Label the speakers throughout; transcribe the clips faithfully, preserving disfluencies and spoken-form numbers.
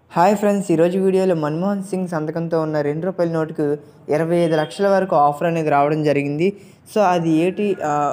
Speaker 1: Hi friends, ఈరోజు వీడియోలో మన్మోహన్ సింగ్ సంతకంతో ఉన్న రెండు రూపాయల నోటుకు ఇరవై ఐదు లక్షల వరకు ఆఫర్ అనేది రావడం జరిగింది. సో అది ఏంటి,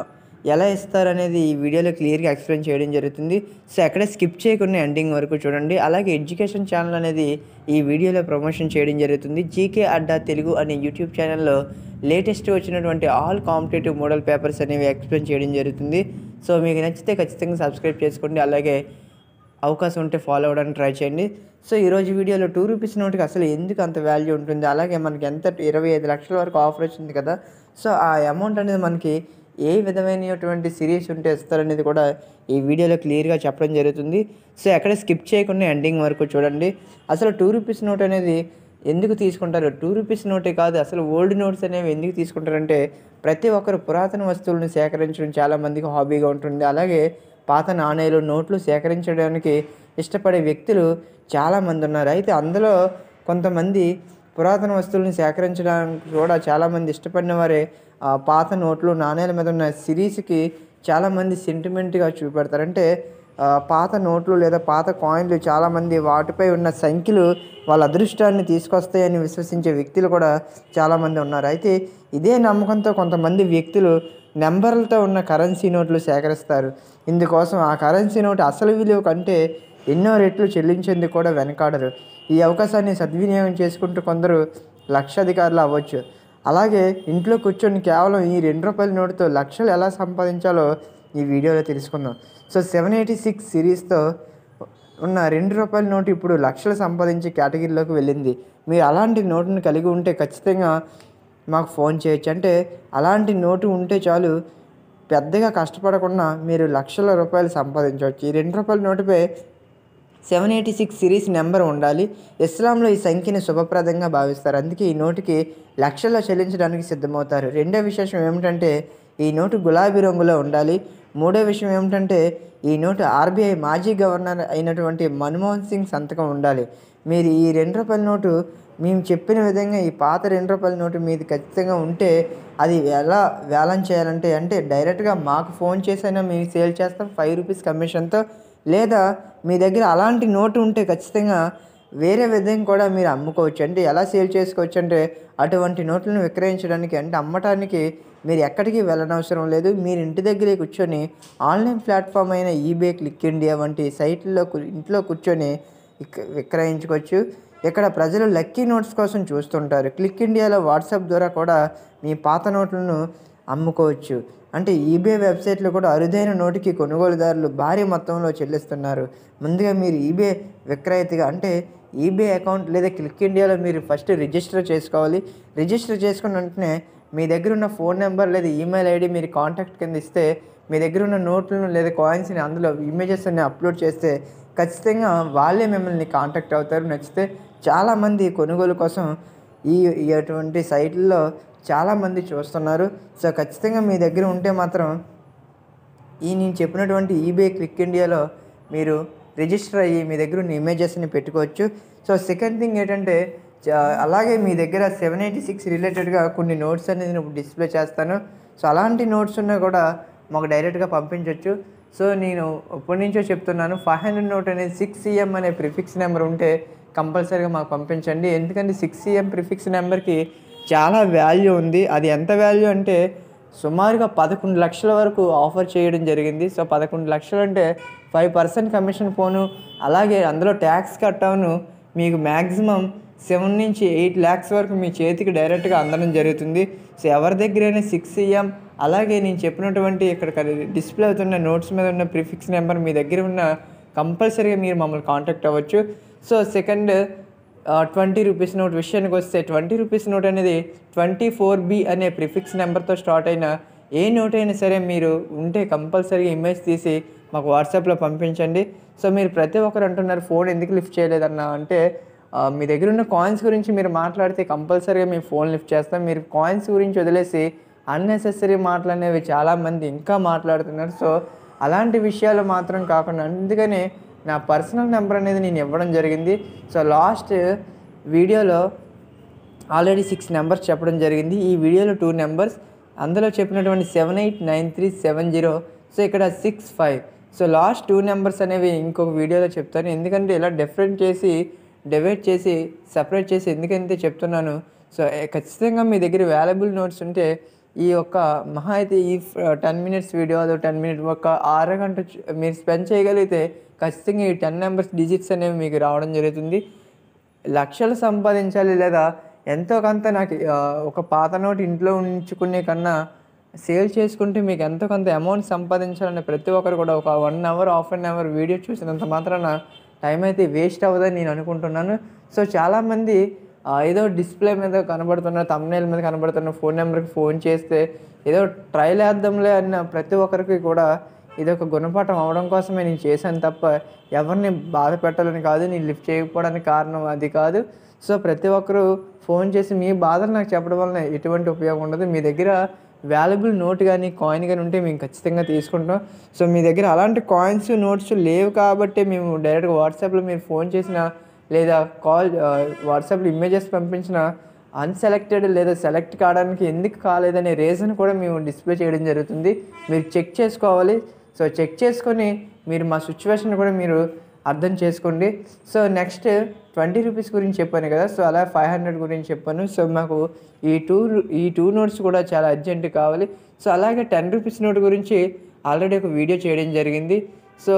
Speaker 1: ఎలా ఇస్తారనేది ఈ వీడియోలో క్లియర్గా ఎక్స్ప్లెయిన్ చేయడం జరుగుతుంది. సో ఎక్కడ స్కిప్ చేయకుండా ఎండింగ్ వరకు చూడండి. అలాగే ఎడ్యుకేషన్ ఛానల్ అనేది ఈ వీడియోలో ప్రమోషన్ చేయడం జరుగుతుంది. జీకే అడ్డా తెలుగు అనే యూట్యూబ్ ఛానల్లో లేటెస్ట్ వచ్చినటువంటి ఆల్ కాంపిటేటివ్ మోడల్ పేపర్స్ అనేవి ఎక్స్ప్లెయిన్ చేయడం జరుగుతుంది. సో మీకు నచ్చితే ఖచ్చితంగా సబ్స్క్రైబ్ చేసుకోండి. అలాగే అవకాశం ఉంటే ఫాలో అవ్వడానికి ట్రై చేయండి. సో ఈరోజు వీడియోలో టూ రూపీస్ నోటుకి అసలు ఎందుకు అంత వాల్యూ ఉంటుంది, అలాగే మనకి ఎంత ఇరవై ఐదు లక్షల వరకు ఆఫర్ వచ్చింది కదా, సో ఆ అమౌంట్ అనేది మనకి ఏ విధమైనటువంటి సిరీస్ ఉంటే ఇస్తారనేది కూడా ఈ వీడియోలో క్లియర్గా చెప్పడం జరుగుతుంది. సో ఎక్కడ స్కిప్ చేయకుండా ఎండింగ్ వరకు చూడండి. అసలు టూ రూపీస్ నోట్ అనేది ఎందుకు తీసుకుంటారు, టూ రూపీస్ నోటే కాదు అసలు ఓల్డ్ నోట్స్ అనేవి ఎందుకు తీసుకుంటారంటే, ప్రతి ఒక్కరు పురాతన వస్తువులను సేకరించడం చాలామందికి హాబీగా ఉంటుంది. అలాగే పాత నాణేలు నోట్లు సేకరించడానికి ఇష్టపడే వ్యక్తులు చాలామంది ఉన్నారు. అయితే అందులో కొంతమంది పురాతన వస్తువులను సేకరించడానికి కూడా చాలామంది ఇష్టపడిన వారే పాత నోట్లు నాణేల మీద ఉన్న సిరీస్కి చాలామంది సెంటిమెంట్గా చూపెడతారు. అంటే పాత నోట్లు లేదా పాత కాయిన్లు చాలామంది వాటిపై ఉన్న సంఖ్యలు వాళ్ళ అదృష్టాన్ని తీసుకొస్తాయని విశ్వసించే వ్యక్తులు కూడా చాలామంది ఉన్నారు. అయితే ఇదే నమ్మకంతో కొంతమంది వ్యక్తులు నెంబర్లతో ఉన్న కరెన్సీ నోట్లు సేకరిస్తారు. ఇందుకోసం ఆ కరెన్సీ నోటు అసలు విలువ కంటే ఎన్నో రెట్లు చెల్లించేందుకు కూడా వెనకాడరు. ఈ అవకాశాన్ని సద్వినియోగం చేసుకుంటూ కొందరు లక్షాధికారులు అవ్వచ్చు. అలాగే ఇంట్లో కూర్చొని కేవలం ఈ రెండు రూపాయల నోటుతో లక్షలు ఎలా సంపాదించాలో ఈ వీడియోలో తెలుసుకుందాం. సో సెవెన్ ఎయిటీ సిక్స్ సిరీస్తో ఉన్న రెండు రూపాయల నోటు ఇప్పుడు లక్షలు సంపాదించే కేటగిరీలోకి వెళ్ళింది. మీరు అలాంటి నోటును కలిగి ఉంటే ఖచ్చితంగా మాకు ఫోన్ చేయొచ్చు. అంటే అలాంటి నోటు ఉంటే చాలు, పెద్దగా కష్టపడకుండా మీరు లక్షల రూపాయలు సంపాదించవచ్చు. ఈ రెండు రూపాయల నోటుపై seven eighty six series number ఉండాలి. ఇస్లాంలో ఈ సంఖ్యని శుభప్రదంగా భావిస్తారు. అందుకే ఈ నోటుకి లక్షల్లో చెల్లించడానికి సిద్ధమవుతారు. రెండో విశేషం ఏమిటంటే ఈ నోటు గులాబీ రంగులో ఉండాలి. మూడో విషయం ఏమిటంటే ఈ నోటు ఆర్బీఐ మాజీ గవర్నర్ అయినటువంటి మన్మోహన్ సింగ్ సంతకం ఉండాలి. మీరు ఈ రెండు రూపాయల నోటు మేము చెప్పిన విధంగా ఈ పాత రెండు రూపాయల నోటు మీది ఖచ్చితంగా ఉంటే అది ఎలా వేలం చేయాలంటే, అంటే డైరెక్ట్గా మాకు ఫోన్ చేసైనా మేము సేల్ చేస్తాం ఫైవ్ రూపీస్ కమిషన్తో. లేదా మీ దగ్గర అలాంటి నోటు ఉంటే ఖచ్చితంగా వేరే విధంగా కూడా మీరు అమ్ముకోవచ్చు. అంటే ఎలా సేల్ చేసుకోవచ్చు అంటే, అటువంటి నోట్లను విక్రయించడానికి అంటే అమ్మటానికి మీరు ఎక్కడికి వెళ్ళనవసరం లేదు. మీరు ఇంటి దగ్గరే కూర్చొని ఆన్లైన్ ప్లాట్ఫామ్ అయిన ఈబే, క్లిక్ ఇండియా వంటి సైట్లలో ఇంట్లో కూర్చొని విక్రయించుకోవచ్చు. ఇక్కడ ప్రజలు లక్కీ నోట్స్ కోసం చూస్తుంటారు. క్లిక్ ఇండియాలో వాట్సాప్ ద్వారా కూడా మీ పాత నోట్లను అమ్ముకోవచ్చు. అంటే ఈబే వెబ్సైట్లో కూడా అరుదైన నోటుకి కొనుగోలుదారులు భారీ మొత్తంలో చెల్లిస్తున్నారు. ముందుగా మీరు ఈబే విక్రయితగా అంటే ఈబే అకౌంట్ లేదా క్లిక్ ఇండియాలో మీరు ఫస్ట్ రిజిస్టర్ చేసుకోవాలి. రిజిస్టర్ చేసుకున్న వెంటనే మీ దగ్గర ఉన్న ఫోన్ నెంబర్ లేదా ఈమెయిల్ ఐడి మీరు కాంటాక్ట్ కింద ఇస్తే మీ దగ్గర ఉన్న నోట్లను లేదా కాయిన్స్ని అందులో ఇమేజెస్ అన్ని అప్లోడ్ చేస్తే ఖచ్చితంగా వాళ్ళే మిమ్మల్ని కాంటాక్ట్ అవుతారు. నచ్చితే చాలామంది కొనుగోలు కోసం ఈ అటువంటి సైట్లలో చాలామంది చూస్తున్నారు. సో ఖచ్చితంగా మీ దగ్గర ఉంటే మాత్రం ఈ నేను చెప్పినటువంటి ఈబే, క్లిక్ ఇండియాలో మీరు రిజిస్టర్ అయ్యి మీ దగ్గర ఉన్న ఇమేజెస్ని పెట్టుకోవచ్చు. సో సెకండ్ థింగ్ ఏంటంటే, అలాగే మీ దగ్గర సెవెన్ ఎయిటీ సిక్స్ రిలేటెడ్గా కొన్ని నోట్స్ అనేది నేను డిస్ప్లే చేస్తాను. సో అలాంటి నోట్స్ ఉన్నా కూడా మాకు డైరెక్ట్గా పంపించవచ్చు. సో నేను ఎప్పటి నుంచో చెప్తున్నాను, ఫైవ్ హండ్రెడ్ నోట్ అనేది సిక్స్ సిఎం అనే ప్రిఫిక్స్ నెంబర్ ఉంటే కంపల్సరీగా మాకు పంపించండి. ఎందుకంటే సిక్స్ సిఎం ప్రిఫిక్స్ నెంబర్కి చాలా వాల్యూ ఉంది. అది ఎంత వాల్యూ అంటే సుమారుగా పదకొండు లక్షల వరకు ఆఫర్ చేయడం జరిగింది. సో పదకొండు లక్షలు అంటే ఫైవ్ పర్సెంట్ కమిషన్ పోను, అలాగే అందులో ట్యాక్స్ కట్టాను మీకు మ్యాక్సిమం సెవెన్ నుంచి ఎయిట్ ల్యాక్స్ వరకు మీ చేతికి డైరెక్ట్గా అందడం జరుగుతుంది. సో ఎవరి దగ్గరైనా సిక్స్ సిఎం అలాగే నేను చెప్పినటువంటి ఇక్కడ డిస్ప్లే అవుతున్న నోట్స్ మీద ఉన్న ప్రిఫిక్స్ నెంబర్ మీ దగ్గర ఉన్న కంపల్సరీగా మీరు మమ్మల్ని కాంటాక్ట్ అవ్వచ్చు. So second twenty rupees note విషయానికి వస్తే, ట్వంటీ రూపీస్ నోట్ అనేది ట్వంటీ ఫోర్ బి అనే ప్రిఫిక్స్ నెంబర్తో స్టార్ట్ అయిన ఏ నోట్ అయినా సరే మీరు ఉంటే కంపల్సరీగా ఇమేజ్ తీసి మాకు వాట్సాప్లో పంపించండి. సో మీరు ప్రతి ఒక్కరు అంటున్నారు ఫోన్ ఎందుకు లిఫ్ట్ చేయలేదన్నా అంటే, మీ దగ్గర ఉన్న కాయిన్స్ గురించి మీరు మాట్లాడితే కంపల్సరీగా మేము ఫోన్ లిఫ్ట్ చేస్తాం. మీరు కాయిన్స్ గురించి వదిలేసి అన్నెసెసరీ మాటలు అనేవి చాలామంది ఇంకా మాట్లాడుతున్నారు. సో అలాంటి విషయాలు మాత్రం కాకుండా, అందుకనే నా పర్సనల్ నెంబర్ అనేది నేను ఇవ్వడం జరిగింది. సో లాస్ట్ వీడియోలో ఆల్రెడీ సిక్స్ నెంబర్స్ చెప్పడం జరిగింది. ఈ వీడియోలో టూ నెంబర్స్, అందులో చెప్పినటువంటి seven eight nine three seven zero so ఇక్కడ six five so last two numbers అనేవి ఇంకొక వీడియోలో చెప్తాను. ఎందుకంటే ఇలా డిఫరెంట్ చేసి డివైడ్ చేసి సెపరేట్ చేసి ఎందుకంటే చెప్తున్నాను. సో ఖచ్చితంగా మీ దగ్గర వాల్యుబుల్ నోట్స్ ఉంటే ఈ యొక్క మహా అయితే ఈ టెన్ మినిట్స్ వీడియో అదో టెన్ మినిట్ ఒక అరగంట మీరు స్పెండ్ చేయగలిగితే ఖచ్చితంగా ఈ టెన్ నెంబర్స్ డిజిట్స్ అనేవి మీకు రావడం జరుగుతుంది. లక్షలు సంపాదించాలి లేదా ఎంతో కొంత నాకు ఒక పాత నోట్ ఇంట్లో ఉంచుకునే కన్నా సేల్ చేసుకుంటే మీకు ఎంతో కొంత అమౌంట్ సంపాదించాలని ప్రతి ఒక్కరు కూడా ఒక one hour half an hour video చూసినంత మాత్రాన టైం అయితే వేస్ట్ అవ్వదని నేను అనుకుంటున్నాను. సో చాలామంది ఏదో డిస్ప్లే మీద కనబడుతున్న థంబ్నెయిల్ మీద కనబడుతున్న ఫోన్ నెంబర్కి ఫోన్ చేస్తే ఏదో ట్రైల్ వేద్దాంలే అన్న ప్రతి ఒక్కరికి కూడా ఇది ఒక గుణపాఠం అవడం కోసమే నేను చేశాను తప్ప ఎవరిని బాధ పెట్టాలని కాదు, నేను లిఫ్ట్ చేయకపోవడానికి కారణం అది కాదు. సో ప్రతి ఒక్కరూ ఫోన్ చేసి మీ బాధలు నాకు చెప్పడం వలన ఎటువంటి ఉపయోగం ఉండదు. మీ దగ్గర వాల్యుబుల్ నోట్ కానీ కాయిన్ కానీ ఉంటే మేము ఖచ్చితంగా తీసుకుంటాం. సో మీ దగ్గర అలాంటి కాయిన్స్ నోట్స్ లేవు కాబట్టి మేము డైరెక్ట్గా వాట్సాప్లో మీరు ఫోన్ చేసిన లేదా కాల్ వాట్సాప్లో ఇమేజెస్ పంపించిన అన్సెలెక్టెడ్ లేదా సెలెక్ట్ కావడానికి ఎందుకు కాలేదనే రీజన్ కూడా మేము డిస్ప్లే చేయడం జరుగుతుంది. మీరు చెక్ చేసుకోవాలి. సో చెక్ చేసుకొని మీరు మా సిచ్యువేషన్ కూడా మీరు అర్థం చేసుకోండి. సో నెక్స్ట్ ట్వంటీ రూపీస్ గురించి చెప్పాను కదా, సో అలా ఫైవ్ హండ్రెడ్ గురించి చెప్పాను. సో మాకు ఈ టూ ఈ టూ నోట్స్ కూడా చాలా అర్జెంట్ కావాలి. సో అలాగే టెన్ రూపీస్ నోట్ గురించి ఆల్రెడీ ఒక వీడియో చేయడం జరిగింది. సో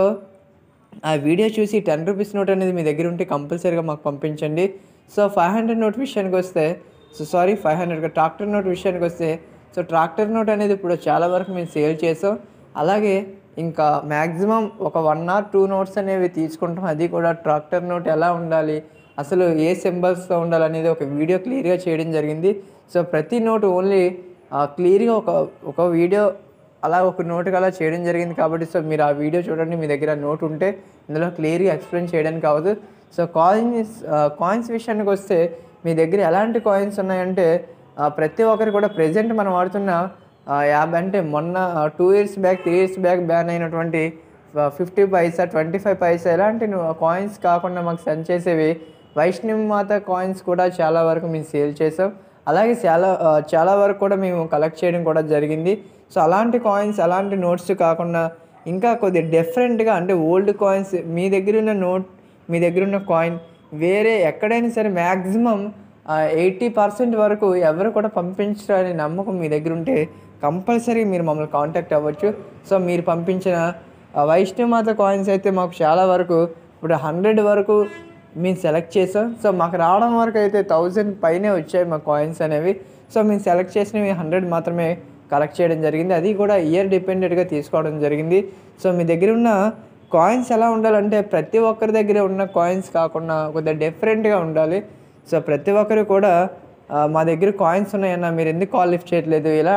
Speaker 1: ఆ వీడియో చూసి టెన్ రూపీస్ నోట్ అనేది మీ దగ్గర ఉంటే కంపల్సరీగా మాకు పంపించండి. సో ఫైవ్ హండ్రెడ్ నోట్ విషయానికి వస్తే సో సారీ ఫైవ్ హండ్రెడ్గా ట్రాక్టర్ నోట్ విషయానికి వస్తే సో ట్రాక్టర్ నోట్ అనేది ఇప్పుడు చాలా వరకు మేము సేల్ చేసాం. అలాగే ఇంకా మ్యాక్సిమం ఒక వన్ ఆర్ టూ నోట్స్ అనేవి తీసుకుంటాం. అది కూడా ట్రాక్టర్ నోట్ ఎలా ఉండాలి, అసలు ఏ సింబల్స్తో ఉండాలి అనేది ఒక వీడియో క్లియర్గా చేయడం జరిగింది. సో ప్రతి నోట్ ఓన్లీ క్లియర్గా ఒక ఒక వీడియో అలా ఒక నోటుకి అలా చేయడం జరిగింది కాబట్టి సో మీరు ఆ వీడియో చూడండి. మీ దగ్గర నోట్ ఉంటే ఇందులో క్లియర్గా ఎక్స్ప్లెయిన్ చేయడానికి అవ్వదు. సో కాయిన్స్ కాయిన్స్ విషయానికి వస్తే మీ దగ్గర ఎలాంటి కాయిన్స్ ఉన్నాయంటే ప్రతి ఒక్కరు కూడా ప్రజెంట్ మనం వాడుతున్న యాభై అంటే మొన్న two years back three years back ban అయినటువంటి fifty paisa twenty five paisa ఇలాంటి కాయిన్స్ కాకుండా మాకు సెండ్ చేసేవి వైష్ణవి మాత కాయిన్స్ కూడా చాలా వరకు మేము సేల్ చేసాం. అలాగే చాలా చాలా వరకు కూడా మేము కలెక్ట్ చేయడం కూడా జరిగింది. సో అలాంటి కాయిన్స్ అలాంటి నోట్స్ కాకుండా ఇంకా కొద్దిగా డిఫరెంట్గా అంటే ఓల్డ్ కాయిన్స్ మీ దగ్గర ఉన్న నోట్ మీ దగ్గర ఉన్న కాయిన్ వేరే ఎక్కడైనా సరే మ్యాక్సిమం ఎయిటీ పర్సెంట్ వరకు ఎవరు కూడా పంపించడానికి నమ్మకం మీ దగ్గర ఉంటే కంపల్సరీ మీరు మమ్మల్ని కాంటాక్ట్ అవ్వచ్చు. సో మీరు పంపించిన వైష్ణవి మాత కాయిన్స్ అయితే మాకు చాలా వరకు ఇప్పుడు హండ్రెడ్ వరకు మేము సెలెక్ట్ చేసాం. సో మాకు రావడం వరకు అయితే థౌజండ్ పైనే వచ్చాయి మా కాయిన్స్ అనేవి. సో మేము సెలెక్ట్ చేసినవి హండ్రెడ్ మాత్రమే కలెక్ట్ చేయడం జరిగింది. అది కూడా ఇయర్ డిపెండెంట్గా తీసుకోవడం జరిగింది. సో మీ దగ్గర ఉన్న కాయిన్స్ ఎలా ఉండాలంటే ప్రతి ఒక్కరి దగ్గర ఉన్న కాయిన్స్ కాకుండా కొద్దిగా డిఫరెంట్గా ఉండాలి. సో ప్రతి ఒక్కరు కూడా మా దగ్గర కాయిన్స్ ఉన్నాయన్నా మీరు ఎందుకు కాల్ లిఫ్ట్ చేయట్లేదు ఇలా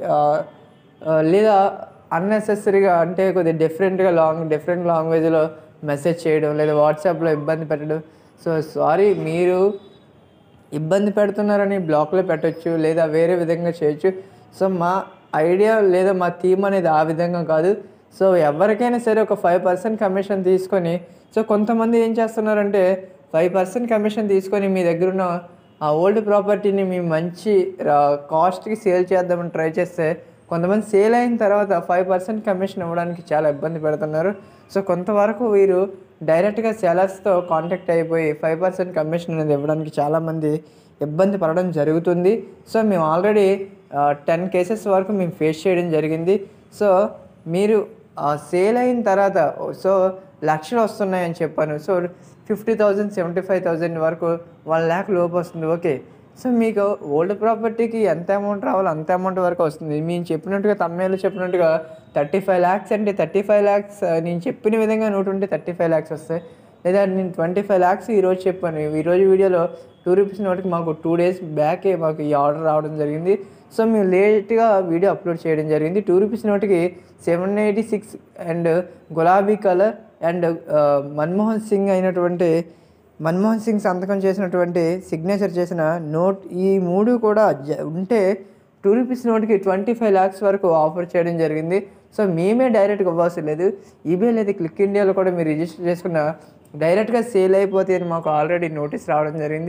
Speaker 1: లేదా అన్నెసెసరీగా అంటే కొద్దిగా డిఫరెంట్గా లాంగ్ డిఫరెంట్ లాంగ్వేజ్లో మెసేజ్ చేయడం లేదా వాట్సాప్లో ఇబ్బంది పెట్టడం. సో సారీ మీరు ఇబ్బంది పెడుతున్నారని బ్లాక్లో పెట్టచ్చు లేదా వేరే విధంగా చేయొచ్చు. సో మా ఐడియా లేదా మా థీమ్ అనేది ఆ విధంగా కాదు. సో ఎవరికైనా సరే ఒక ఫైవ్ పర్సెంట్ కమిషన్ తీసుకొని సో కొంతమంది ఏం చేస్తున్నారంటే ఫైవ్ పర్సెంట్ కమిషన్ తీసుకొని మీ దగ్గర ఉన్న ఆ ఓల్డ్ ప్రాపర్టీని మీ మంచి కాస్ట్కి సేల్ చేద్దామని ట్రై చేస్తే కొంతమంది సేల్ అయిన తర్వాత ఫైవ్ పర్సెంట్ కమిషన్ ఇవ్వడానికి చాలా ఇబ్బంది పెడుతున్నారు. సో కొంతవరకు వీరు డైరెక్ట్గా సెలర్స్తో కాంటాక్ట్ అయిపోయి ఫైవ్ పర్సెంట్ కమిషన్ అనేది ఇవ్వడానికి చాలామంది ఇబ్బంది పడడం జరుగుతుంది. సో మేము ఆల్రెడీ టెన్ కేసెస్ వరకు మేము ఫేస్ చేయడం జరిగింది. సో మీరు సేల్ అయిన తర్వాత సో లక్షలు వస్తున్నాయని చెప్పాను. So fifty thousand seventy five thousand వరకు వన్ ల్యాక్ లోపు వస్తుంది. ఓకే, సో మీకు ఓల్డ్ ప్రాపర్టీకి ఎంత అమౌంట్ రావాలో అంత అమౌంట్ వరకు వస్తుంది. మేము చెప్పినట్టుగా తమ్మేళ్ళు చెప్పినట్టుగా థర్టీ ఫైవ్ ల్యాక్స్ అంటే థర్టీ ఫైవ్ ల్యాక్స్ నేను చెప్పిన విధంగా నోట్ ఉంటే థర్టీ ఫైవ్ ల్యాక్స్ వస్తాయి. లేదా నేను ట్వంటీ ఫైవ్ ల్యాక్స్ ఈరోజు చెప్పాను. ఈరోజు వీడియోలో టూ రూపీస్ నోట్కి మాకు టూ డేస్ బ్యాకే మాకు ఈ ఆర్డర్ రావడం జరిగింది. సో మేము లేట్గా వీడియో అప్లోడ్ చేయడం జరిగింది. టూ రూపీస్ నోట్కి సెవెన్ ఎయిటీ సిక్స్ అండ్ గులాబీ కలర్ అండ్ మన్మోహన్ సింగ్ అయినటువంటి మన్మోహన్ సింగ్ సంతకం చేసినటువంటి సిగ్నేచర్ చేసిన నోట్ ఈ మూడు కూడా ఉంటే టూ రూపీస్ నోట్కి ట్వంటీ ఫైవ్ ల్యాక్స్ వరకు ఆఫర్ చేయడం జరిగింది. సో మేమే డైరెక్ట్గా ఇవ్వాల్సి లేదు. ఈబే లేదా క్లిక్ ఇండియాలో కూడా మీరు రిజిస్టర్ చేసుకున్న డైరెక్ట్గా సేల్ అయిపోతే అని మాకు ఆల్రెడీ నోటీస్ రావడం జరిగింది.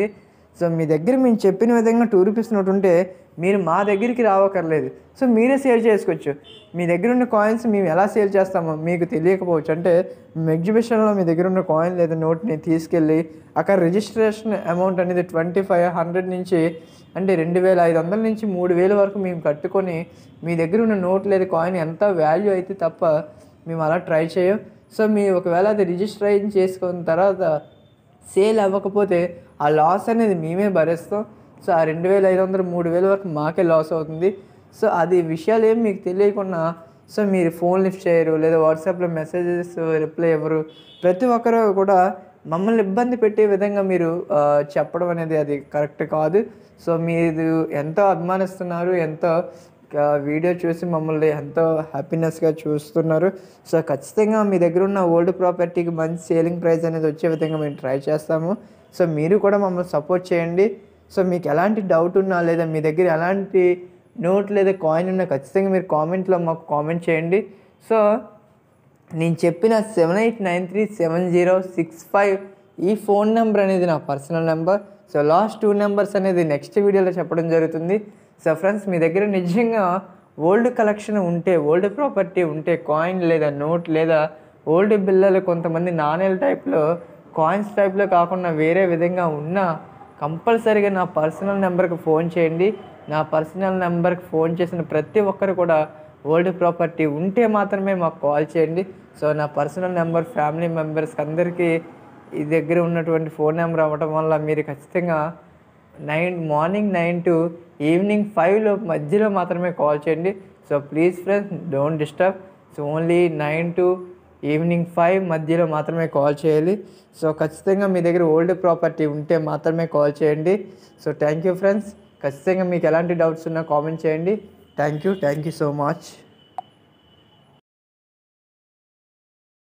Speaker 1: సో మీ దగ్గర మేము చెప్పిన విధంగా టూ రూపీస్ నోట్ ఉంటే మీరు మా దగ్గరికి రావక్కర్లేదు. సో మీరే సేల్ చేసుకోవచ్చు. మీ దగ్గర ఉన్న కాయిన్స్ మేము ఎలా సేల్ చేస్తామో మీకు తెలియకపోవచ్చు. అంటే మేము ఎగ్జిబిషన్లో మీ దగ్గర ఉన్న కాయిన్ లేదా నోట్ని తీసుకెళ్ళి అక్కడ రిజిస్ట్రేషన్ అమౌంట్ అనేది ట్వంటీ ఫైవ్ హండ్రెడ్ నుంచి అంటే రెండు వేల ఐదు వందల నుంచి మూడు వేల వరకు మేము కట్టుకొని మీ దగ్గర ఉన్న నోట్ లేదా కాయిన్ ఎంత వాల్యూ అయితే తప్ప మేము అలా ట్రై చేయం. సో మీ ఒకవేళ అది రిజిస్ట్రేషన్ చేసుకున్న తర్వాత సేల్ అవ్వకపోతే ఆ లాస్ అనేది మేమే భరిస్తాం. సో ఆ రెండు వేల ఐదు వందలు మూడు వేల వరకు మాకే లాస్ అవుతుంది. సో అది విషయాలు ఏం మీకు తెలియకుండా సో మీరు ఫోన్ లిఫ్ట్ చేయరు లేదా వాట్సాప్లో మెసేజెస్ రిప్లై ఇవ్వరు. ప్రతి ఒక్కరు కూడా మమ్మల్ని ఇబ్బంది పెట్టే విధంగా మీరు చెప్పడం అనేది అది కరెక్ట్ కాదు. సో మీరు ఎంతో అభిమానిస్తున్నారు, ఎంతో వీడియో చూసి మమ్మల్ని ఎంతో హ్యాపీనెస్గా చూస్తున్నారు. సో ఖచ్చితంగా మీ దగ్గర ఉన్న ఓల్డ్ ప్రాపర్టీకి మంచి సేలింగ్ ప్రైస్ అనేది వచ్చే విధంగా మేము ట్రై చేస్తాము. సో మీరు కూడా మమ్మల్ని సపోర్ట్ చేయండి. సో మీకు ఎలాంటి డౌట్ ఉన్నా లేదా మీ దగ్గర ఎలాంటి నోట్ లేదా కాయిన్ ఉన్నా ఖచ్చితంగా మీరు కామెంట్లో మాకు కామెంట్ చేయండి. సో నేను చెప్పిన seven eight nine three seven zero six five ఈ ఫోన్ నెంబర్ అనేది నా personal number. So last two numbers అనేది నెక్స్ట్ వీడియోలో చెప్పడం జరుగుతుంది. సో ఫ్రెండ్స్ మీ దగ్గర నిజంగా ఓల్డ్ కలెక్షన్ ఉంటే, ఓల్డ్ ప్రాపర్టీ ఉంటే, కాయిన్ లేదా నోట్ లేదా ఓల్డ్ బిల్లలు కొంతమంది నాణేల టైప్లో కాయిన్స్ టైప్లో కాకుండా వేరే విధంగా ఉన్నా కంపల్సరీగా నా పర్సనల్ నెంబర్కి ఫోన్ చేయండి. నా పర్సనల్ నెంబర్కి ఫోన్ చేసిన ప్రతి ఒక్కరు కూడా ఓల్డ్ ప్రాపర్టీ ఉంటే మాత్రమే మాకు కాల్ చేయండి. సో నా పర్సనల్ నెంబర్ ఫ్యామిలీ మెంబర్స్కి అందరికీ ఈ దగ్గర ఉన్నటువంటి ఫోన్ నెంబర్ అవ్వడం వల్ల మీరు ఖచ్చితంగా nine morning nine to evening ఫైవ్లో మధ్యలో మాత్రమే కాల్ చేయండి. So please friends don't disturb. So only nine to evening five మధ్యలో మాత్రమే కాల్ చేయాలి. సో ఖచ్చితంగా మీ దగ్గర ఓల్డ్ ప్రాపర్టీ ఉంటే మాత్రమే కాల్ చేయండి. So thank you friends. ఖచ్చితంగా మీకు ఎలాంటి డౌట్స్ ఉన్నా కామెంట్ చేయండి. Thank you thank you so much.